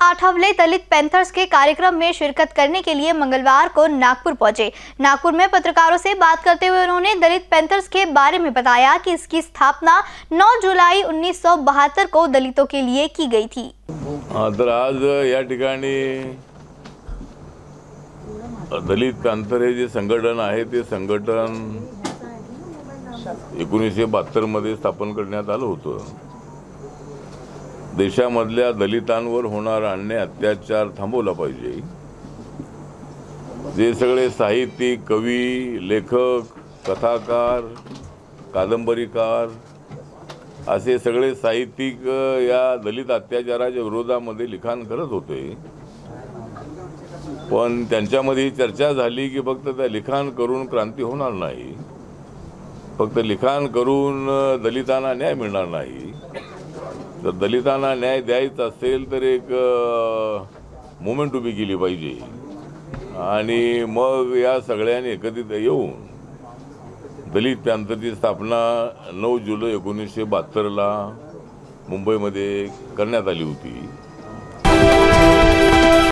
आठवले दलित panthers के कार्यक्रम में शिरकत करने के लिए मंगलवार को नागपुर पहुंचे। नागपुर में पत्रकारों से बात करते हुए उन्होंने दलित पैंथर्स के बारे में बताया कि इसकी स्थापना 9 जुलाई 1972 को दलितों के लिए की गई थी। तर आज या ठिकाणी दलित पैंथर हे जे संघटन आहे ते संघटन 1972 मध्ये स्थापन करण्यात आलं होतं। देशामधल्या दलितांवर होणारा अन्याय अत्याचार थांबवला पाहिजे। जे सगळे साहित्यिक, कवी, लेखक, कथाकार, कादंबरीकार असे सगळे साहित्यिक या दलित अत्याचाराच्या विरोधामध्ये लिखाण करत होते, पण त्यांच्यामध्ये चर्चा झाली की फक्त त्या लिखाण करून क्रांती होणार नाही, फक्त लिखाण करून दलितांना न्याय मिळणार नाही। तर दलितांना न्याय द्यायचा असेल तर एक मूवमेंट उभी केली पाहिजे आणि मग या सगळ्यांनी एकत्रित येऊन दलित पॅंथरची स्थापना 9 जुलै 1972 ला मुंबईमध्ये करण्यात आली होती।